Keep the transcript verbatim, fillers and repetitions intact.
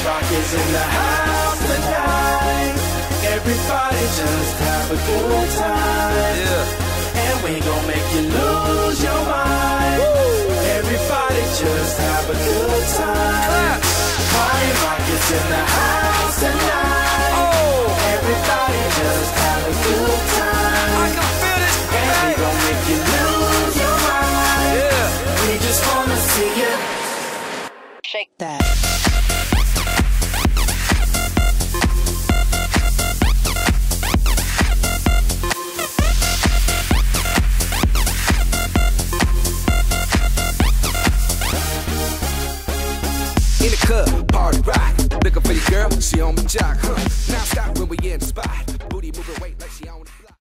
Rock is in the house tonight. Everybody just have a good time. Yeah. And we gon' make you lose your mind. Woo. Everybody just have a good time. Party Rock is in the house tonight. Oh. Everybody just have a good time. I can feel it. And hey. We gon' make you lose your mind. Yeah. We just wanna see you shake that. In the club, party rock. Looking for your girl, she on my jock, huh? Now stop when we in the spot. Booty moving weight like she on.